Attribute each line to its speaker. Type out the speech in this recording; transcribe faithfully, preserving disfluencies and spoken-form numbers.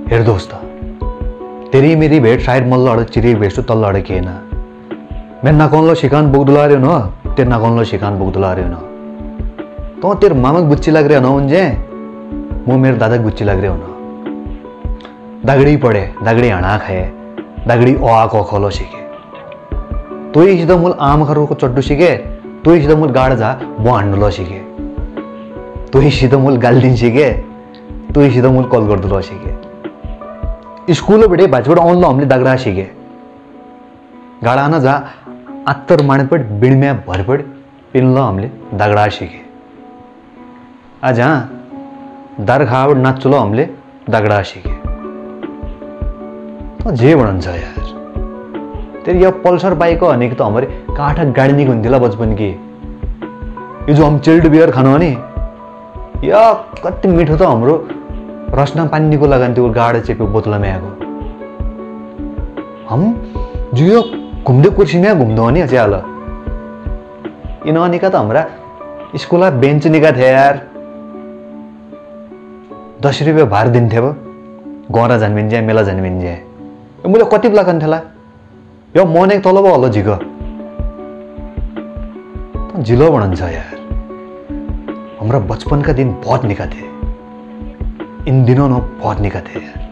Speaker 1: हेर दोस्त, तेरी मेरी भेट शायद मल्ल चिरी भेटू तल्ल के ना मैं नाकौन शिकान बुगदुला रहे हो न तेरे नाकौन शिकान बुगदुला रहे हो न तो तेरे मामक बुच्ची लग रहे हो ना उनजे मु मेरे दादा बुच्ची लग रहे हो ना दगड़ी पड़े दगड़ी अणा खाए दगड़ी ओ को खोलो सीखे तु ही सीधा मूल आम खरो को चड्डू सीखे तु ही सीधा मूल गाड़ जा वो हांडलो सीखे तु ही सीधा मूल गाल दिन सीखे तु ही सीधा मूल कॉल कर दो सीखे स्कूल बेटे बाजपड़ ऑनलो हमने दगड़ा सीखे गाड़ा ना जा अत्तर मानपट बिणम्या भरपट पिनलो हमले दगड़ा सीखे आज हाँ दर खावट नाचलो हमले दगड़ा सीखे तो जे भन्छ यार तेरी यह पल्सर बाइक हो तो हमारे काठा गाड़ी नहीं हुन्थ्यो बचपन की ये जो हम चिल्ड बियर खानु नि या कति मिठो त हाम्रो रसना पानी को लगान त्यो गाडा चेप्यो बोतल में आएको हम जो घुम्दै कुर्सी में घुम्दो नि च्याल इन अनिका त हमरा स्कूल बेंच निका थे यार दस रुपये भार दिन्थे अब गरा जान्मिन जाए मेला जान्मिन जाए मुझे कति लगान थेला यो मन एक तलब हल्लो झिक झिलो भन्छ यार हमारा बचपन का दिन बहुत निका थे इन दिनों न बहुत निका थे यार।